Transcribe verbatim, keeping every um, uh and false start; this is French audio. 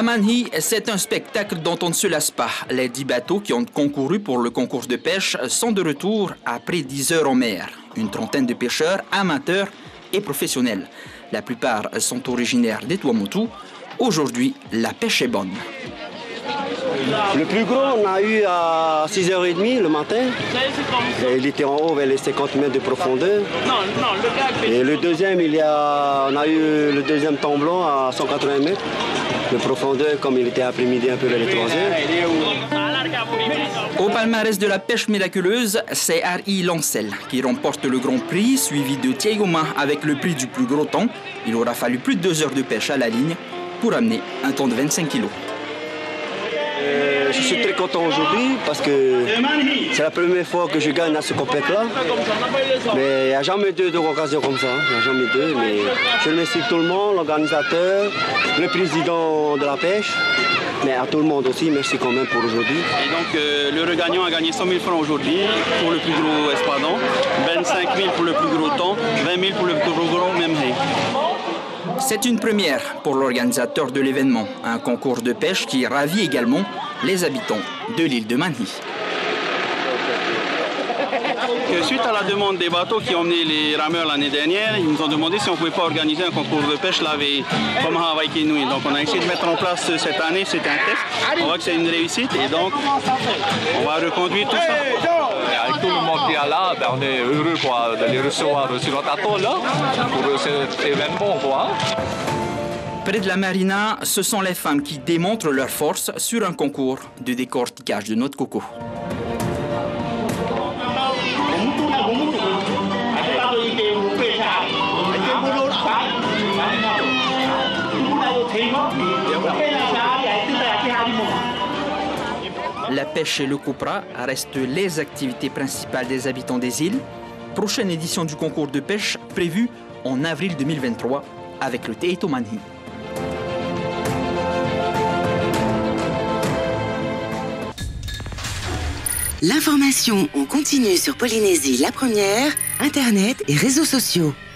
À Manhi, c'est un spectacle dont on ne se lasse pas. Les dix bateaux qui ont concouru pour le concours de pêche sont de retour après dix heures en mer. Une trentaine de pêcheurs, amateurs et professionnels. La plupart sont originaires des Tuamotu. Aujourd'hui, la pêche est bonne. Le plus gros, on a eu à six heures trente le matin. Et il était en haut vers les cinquante mètres de profondeur. Et le deuxième, il y a, on a eu le deuxième tomblon à cent quatre-vingts mètres de profondeur, comme il était après-midi un peu vers les trois heures. Au palmarès de la pêche miraculeuse, c'est Ari Lancel qui remporte le Grand Prix, suivi de Tiegoma avec le prix du plus gros temps. Il aura fallu plus de deux heures de pêche à la ligne pour amener un temps de vingt-cinq kilos. Euh, je suis très content aujourd'hui parce que c'est la première fois que je gagne à ce compète-là. Mais il n'y a jamais eu d'occasion comme ça. Il n'y a jamais eu, mais je remercie tout le monde, l'organisateur, le président de la pêche. Mais à tout le monde aussi, merci quand même pour aujourd'hui. Et donc euh, le regagnant a gagné cent mille francs aujourd'hui pour le plus gros espadon, vingt-cinq mille pour le plus gros temps, vingt mille pour le plus gros membré. C'est une première pour l'organisateur de l'événement, un concours de pêche qui ravit également les habitants de l'île de Manhi. Suite à la demande des bateaux qui ont emmené les rameurs l'année dernière, ils nous ont demandé si on ne pouvait pas organiser un concours de pêche la veille, comme à Hawaii Kinui. Donc on a essayé de mettre en place cette année, c'était un test. On voit que c'est une réussite et donc on va reconduire tout ça. Et avec tout le monde qui est là, ben on est heureux quoi, de les recevoir sur notre atole là, pour cet événement. Quoi. Près de la marina, ce sont les femmes qui démontrent leur force sur un concours de décortiquage de noix de coco. La pêche et le copra restent les activités principales des habitants des îles. Prochaine édition du concours de pêche prévue en avril deux mille vingt-trois avec le Te Ito Manhi. L'information en continu sur Polynésie la première, Internet et réseaux sociaux.